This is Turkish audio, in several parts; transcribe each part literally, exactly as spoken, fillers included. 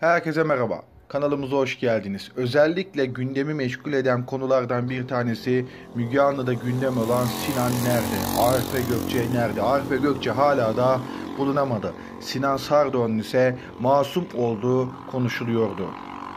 Herkese merhaba. Kanalımıza hoş geldiniz. Özellikle gündemi meşgul eden konulardan bir tanesi Müge Anlı'da gündem olan Sinan nerede? Arife Gökçe nerede? Arife Gökçe hala da bulunamadı. Sinan Sardoğan'ın ise masum olduğu konuşuluyordu.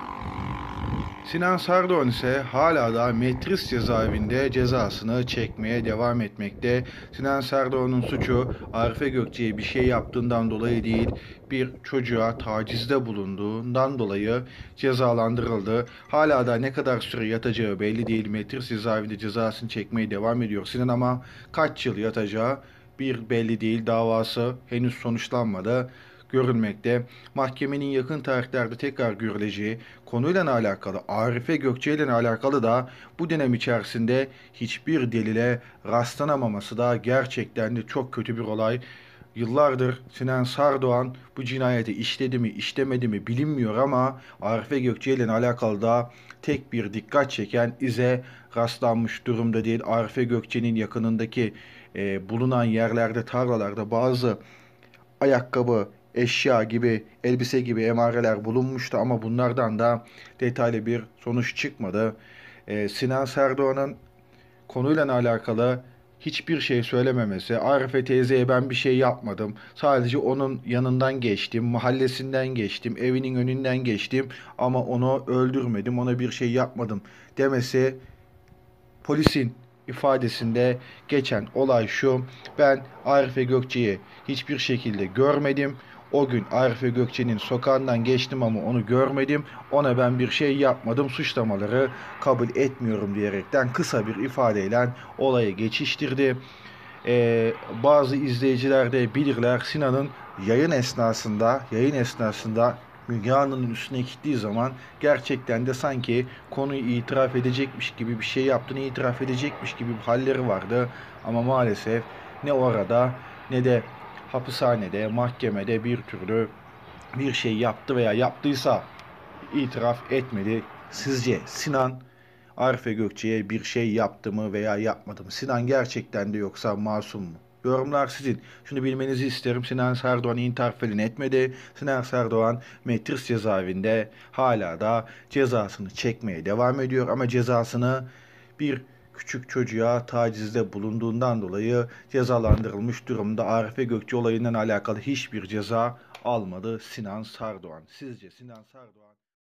Sinan Sardoğan ise hala da Metris cezaevinde cezasını çekmeye devam etmekte. Sinan Sardoğan'ın suçu Arife Gökçe'ye bir şey yaptığından dolayı değil, bir çocuğa tacizde bulunduğundan dolayı cezalandırıldı. Hala da ne kadar süre yatacağı belli değil. Metris cezaevinde cezasını çekmeye devam ediyor Sinan ama kaç yıl yatacağı bir belli değil. Davası henüz sonuçlanmadı görülmekte. Mahkemenin yakın tarihlerde tekrar görüleceği konuyla alakalı, Arife Gökçe ile alakalı da bu dönem içerisinde hiçbir delile rastlanamaması da gerçekten de çok kötü bir olay. Yıllardır Sinan Sardoğan bu cinayeti işledi mi işlemedi mi bilinmiyor ama Arife Gökçe ile alakalı da tek bir dikkat çeken ize rastlanmış durumda değil. Arife Gökçe'nin yakınındaki e, bulunan yerlerde, tarlalarda bazı ayakkabı, eşya gibi, elbise gibi emareler bulunmuştu ama bunlardan da detaylı bir sonuç çıkmadı. Ee, Sinan Serdoğan'ın konuyla alakalı hiçbir şey söylememesi, Arife teyzeye ben bir şey yapmadım, sadece onun yanından geçtim, mahallesinden geçtim, evinin önünden geçtim ama onu öldürmedim, ona bir şey yapmadım demesi polisin ifadesinde geçen olay şu: ben Arife Gökçe'yi hiçbir şekilde görmedim. O gün Arife Gökçe'nin sokağından geçtim ama onu görmedim. Ona ben bir şey yapmadım. Suçlamaları kabul etmiyorum diyerekten kısa bir ifadeyle olayı geçiştirdi. Ee, bazı izleyiciler de bilirler, Sinan'ın yayın esnasında yayın esnasında Müge Anlı'nın üstüne gittiği zaman gerçekten de sanki konuyu itiraf edecekmiş gibi, bir şey yaptığını itiraf edecekmiş gibi bir halleri vardı. Ama maalesef ne orada ne de hapishanede, mahkemede bir türlü bir şey yaptı veya yaptıysa itiraf etmedi. Sizce Sinan Arife Gökçe'ye bir şey yaptı mı veya yapmadı mı? Sinan gerçekten de yoksa masum mu? Yorumlar sizin. Şunu bilmenizi isterim. Sinan Serdoğan intihar falan etmedi. Sinan Serdoğan Metris cezaevinde hala da cezasını çekmeye devam ediyor. Ama cezasını bir küçük çocuğa tacizde bulunduğundan dolayı cezalandırılmış durumda. Arife Gökçe olayından alakalı hiçbir ceza almadı Sinan Sardoğan. Sizce Sinan Sardoğan